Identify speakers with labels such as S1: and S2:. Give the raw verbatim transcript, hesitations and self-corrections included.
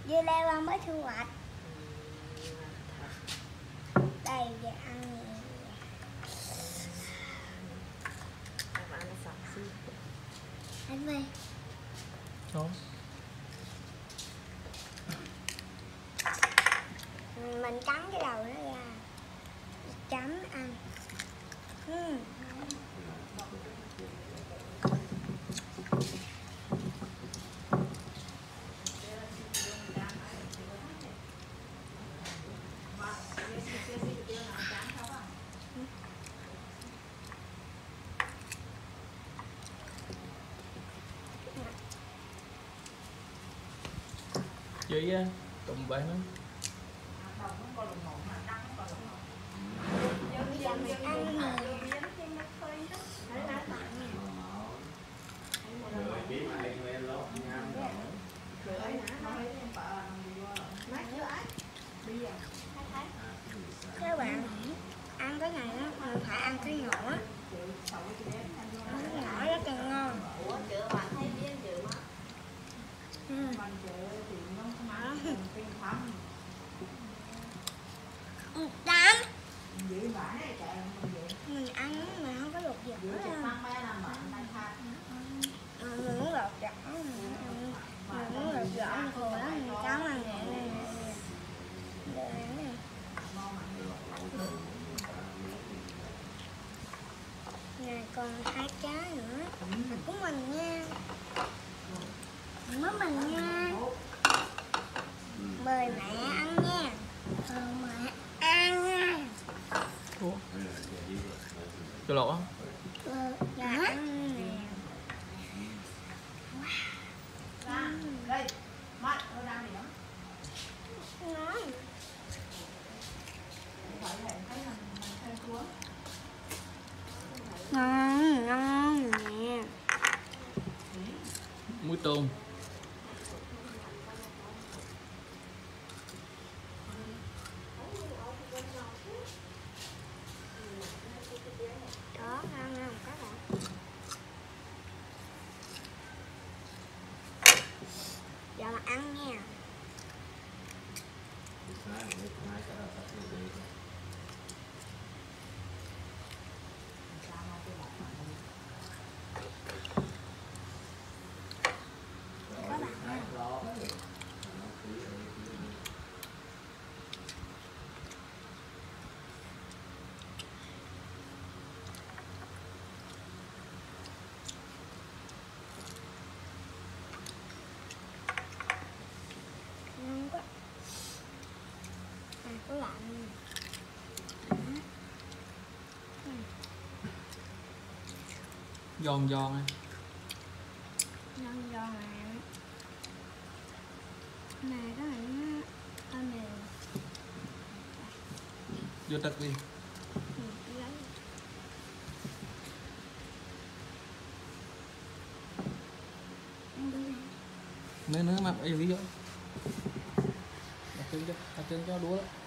S1: Dưa leo ăn mới thu hoạch. Đây giờ ăn nè. Anh ơi.
S2: Không.
S1: Mình cắn cái đầu nó ra, chấm ăn. uhm.
S2: Chị á, tụm bạn đó.
S1: Các bạn ăn cái này á, mình phải ăn cái nhỏ. Ăn cái nhỏ rất là ngon. Ừ. Ừ, Tám. Mình ăn mà không có lột vỏ đâu. Mình muốn lột vỏ, mình muốn lột vỏ mình khô lắm, mình cắn ăn nhẹ này nè. Nè còn hai trái nữa của mình nha, của mình nha. Mời mẹ ăn nha. Mời mẹ ăn nha.
S2: Ủa? Cho lột á?
S1: Ừ, dạ ăn nè.
S3: Đây, mắt nó đang gì đó.
S1: Ngon. Ngon, ngon nè.
S2: Muối tôm.
S1: Đó, ngon ngon các bạn. Giờ mà ăn nha. Các bạn nha. Ngon quá. À, có lạnh.
S2: Giòn giòn á.
S1: Ngon giòn nè. Nè cái này nó to mềm.
S2: Vô tật đi.
S1: Ừ, lấy. Ăn đi nè.
S2: Nếu nếu mà ấy lý do. Đặt chân cho, đặt chân cho đũa đó.